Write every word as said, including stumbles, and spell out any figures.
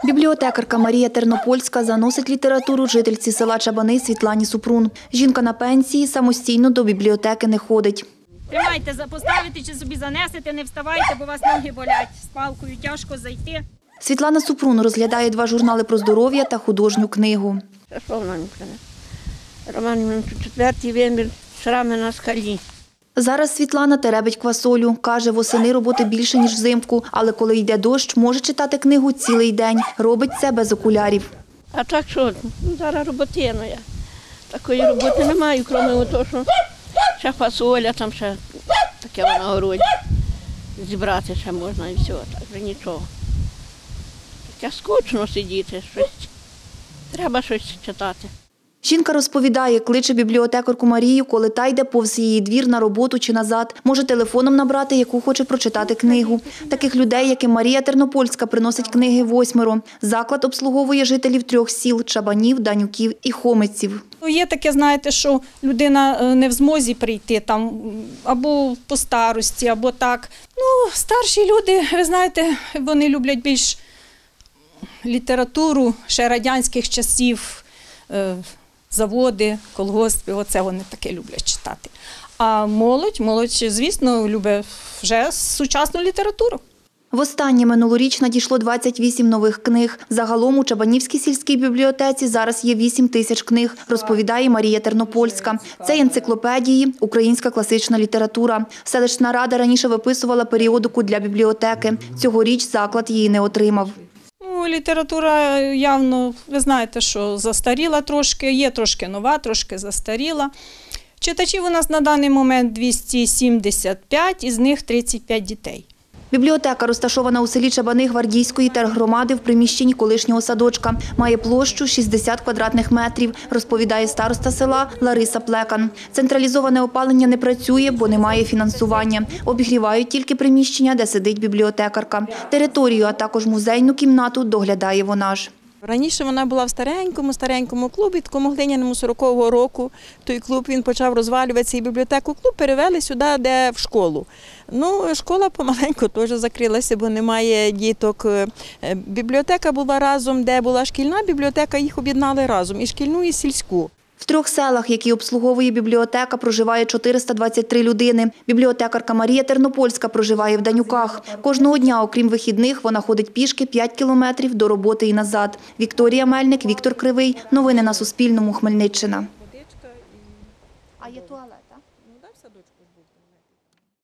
Бібліотекарка Марія Тернопольська заносить літературу жительці села Чабани Світлані Супрун. Жінка на пенсії, самостійно до бібліотеки не ходить. Тримайте, поставите чи собі занесете, не вставайте, бо у вас ноги болять. З палкою тяжко зайти. Світлана Супрун розглядає два журнали про здоров'я та художню книгу. Що вона мені принесла? Роман, четвертий вимір, шрами на скалі. Зараз Світлана теребить квасолю. Каже, восени роботи більше, ніж взимку, але коли йде дощ, може читати книгу цілий день. Робить це без окулярів. А так що, зараз роботина я. Такої роботи не маю, крім того, що ще фасоля, там ще таке на городі. Зібрати ще можна і все, так вже нічого. Таке скучно сидіти, щось. Треба щось читати. Жінка розповідає, кличе бібліотекарку Марію, коли та йде повз її двір на роботу чи назад. Може телефоном набрати, яку хоче прочитати книгу. Таких людей, як і Марія Тернопольська, приносить книги восьмеро. Заклад обслуговує жителів трьох сіл – Чабанів, Данюків і Хомиців. Є таке, знаєте, що людина не в змозі прийти там або по старості, або так. Ну, старші люди, ви знаєте, вони люблять більш літературу ще радянських часів, заводи, колгоспи, оце вони таке люблять читати. А молодь, молодь, звісно, любить вже сучасну літературу. Востаннє минулоріч надійшло двадцять вісім нових книг. Загалом у Чабанівській сільській бібліотеці зараз є вісім тисяч книг, розповідає Марія Тернопольська. Це енциклопедії, українська класична література. Селищна рада раніше виписувала періодику для бібліотеки. Цьогоріч заклад її не отримав. Література явно, ви знаєте, що застаріла трошки, є трошки нова, трошки застаріла. Читачів у нас на даний момент двісті сімдесят п'ять, із них тридцять п'ять дітей. Бібліотека розташована у селі Чабани Гвардійської тергромади в приміщенні колишнього садочка. Має площу шістдесят квадратних метрів, розповідає староста села Лариса Плекан. Централізоване опалення не працює, бо немає фінансування. Обігрівають тільки приміщення, де сидить бібліотекарка. Територію, а також музейну кімнату доглядає вона ж. Раніше вона була в старенькому, старенькому клубі, такому глиняному сорокового року. Той клуб, він почав розвалюватися, і бібліотеку клуб перевели сюди, де в школу. Ну, школа помаленьку теж закрилася, бо немає діток. Бібліотека була разом, де була шкільна бібліотека, їх об'єднали разом, і шкільну, і сільську. В трьох селах, які обслуговує бібліотека, проживає чотириста двадцять три людини. Бібліотекарка Марія Тернопольська проживає в Данюках. Кожного дня, окрім вихідних, вона ходить пішки п'ять кілометрів до роботи і назад. Вікторія Мельник, Віктор Кривий. Новини на Суспільному. Хмельниччина. А є туалет?